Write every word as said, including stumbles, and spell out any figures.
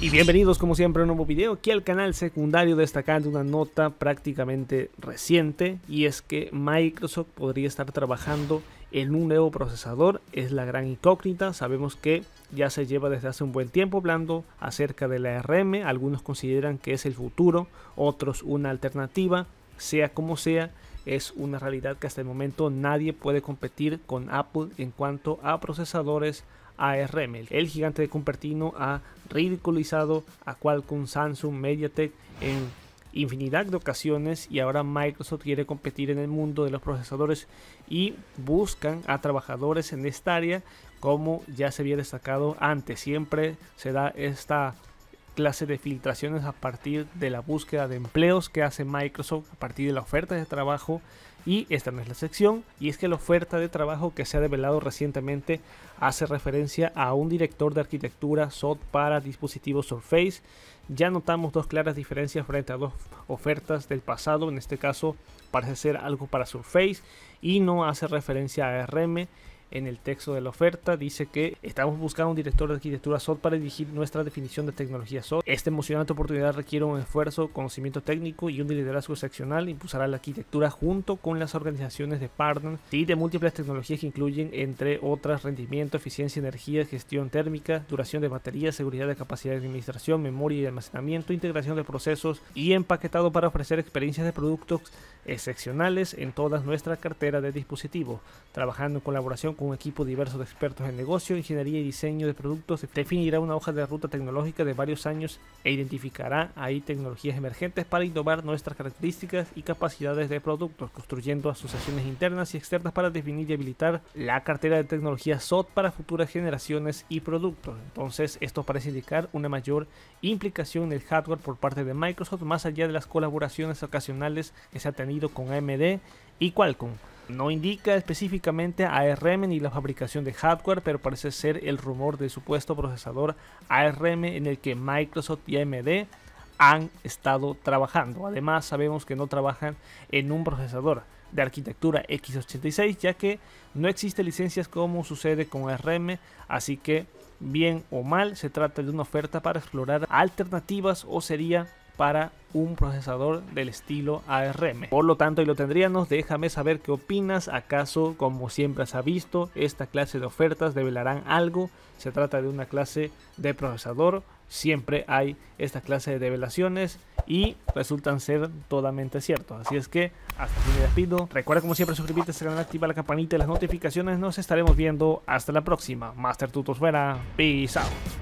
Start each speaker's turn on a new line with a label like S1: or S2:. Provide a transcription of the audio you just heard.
S1: Y bienvenidos como siempre a un nuevo video aquí al canal secundario, destacando una nota prácticamente reciente, y es que Microsoft podría estar trabajando en un nuevo procesador. Es la gran incógnita. Sabemos que ya se lleva desde hace un buen tiempo hablando acerca de la A R M. Algunos consideran que es el futuro, otros una alternativa. Sea como sea, es una realidad que hasta el momento nadie puede competir con Apple en cuanto a procesadores A R M. El gigante de Cupertino ha ridiculizado a Qualcomm, Samsung, MediaTek en infinidad de ocasiones, y ahora Microsoft quiere competir en el mundo de los procesadores y buscan a trabajadores en esta área, como ya se había destacado antes. Siempre se da esta clase de filtraciones a partir de la búsqueda de empleos que hace Microsoft, a partir de la oferta de trabajo. Y esta no es la sección, y es que la oferta de trabajo que se ha develado recientemente hace referencia a un director de arquitectura S O T para dispositivos Surface. Ya notamos dos claras diferencias frente a dos ofertas del pasado. En este caso parece ser algo para Surface y no hace referencia a A R M. En el texto de la oferta dice que estamos buscando un director de arquitectura S O T para dirigir nuestra definición de tecnología S O T. Esta emocionante oportunidad requiere un esfuerzo, conocimiento técnico y un liderazgo excepcional. Impulsará la arquitectura junto con las organizaciones de partners y de múltiples tecnologías que incluyen, entre otras, rendimiento, eficiencia, energía, gestión térmica, duración de baterías, seguridad de capacidad de administración, memoria y almacenamiento, integración de procesos y empaquetado para ofrecer experiencias de productos excepcionales en toda nuestra cartera de dispositivos, trabajando en colaboración con un equipo diverso de expertos en negocio, ingeniería y diseño de productos. Definirá una hoja de ruta tecnológica de varios años e identificará ahí tecnologías emergentes para innovar nuestras características y capacidades de productos, construyendo asociaciones internas y externas para definir y habilitar la cartera de tecnología S O T para futuras generaciones y productos. Entonces, esto parece indicar una mayor implicación en el hardware por parte de Microsoft, más allá de las colaboraciones ocasionales que se ha tenido con A M D y Qualcomm. No indica específicamente a R M ni la fabricación de hardware, pero parece ser el rumor del supuesto procesador A R M en el que Microsoft y A M D han estado trabajando. Además, sabemos que no trabajan en un procesador de arquitectura equis ochenta y seis, ya que no existe licencias como sucede con A R M, así que bien o mal se trata de una oferta para explorar alternativas, o sería para un procesador del estilo A R M. Por lo tanto, y lo tendríamos, déjame saber qué opinas. ¿Acaso, como siempre se ha visto, esta clase de ofertas develarán algo? Se trata de una clase de procesador, siempre hay esta clase de develaciones y resultan ser totalmente ciertos. Así es que hasta aquí me despido. Recuerda, como siempre, suscribirte a este canal, activa la campanita y las notificaciones. Nos estaremos viendo hasta la próxima. Master Tutos fuera. Peace out.